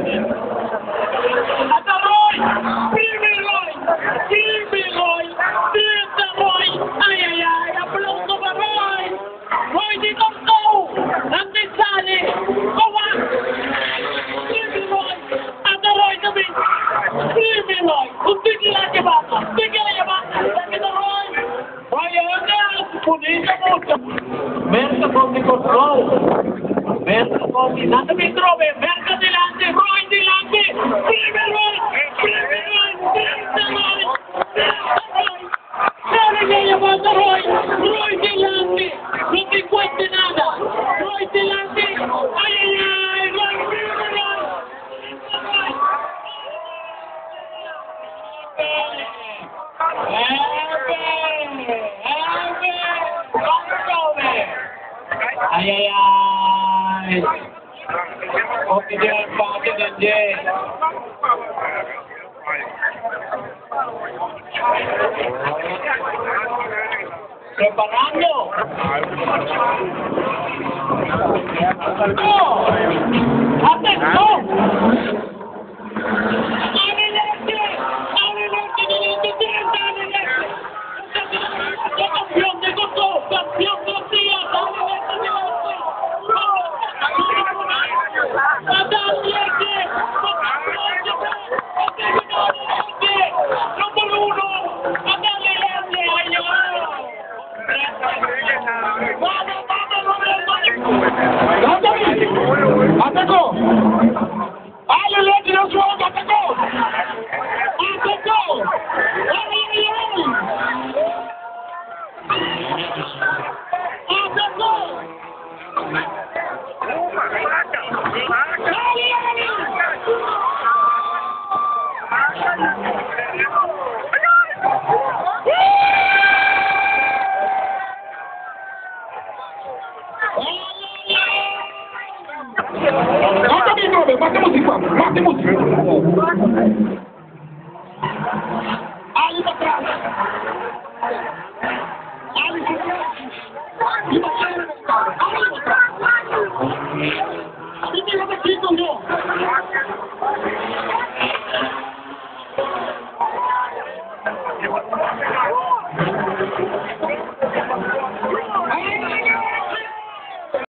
Ada Roy! Primi Roy! Primi Roy! Dito Roy! Ay, ay, ay! Applauso per Roy! Roy di Cortou! Antisani! Kovac! Primi Roy! Ada Roy kami! Primi Roy! Tinggi lagi bata! Tinggi lagi bata! Ada Roy! Roy ada! Punita mo! Merda con di Cortou! Merda con di... Nando mi trovi! Merda di Lante! Roy di Lante! Primi Roy! Primi Roy! Dito Roy! Llamando Roy, Roy Delante, no te cuente nada, Roy Delante, ay, ay, ay, Roy, ay, ay, ay, oke dia pakai dan J. Preparando! No! Attenzione! Adelante! Adelante! Campeón de Coto! Campeón de Tía! Adelante! Atacó! ¡Ale, le tiró su boca! ¡Atacó! ¡Atacó! ¡Atacó! Mate música. Ali para trás. Ali para trás.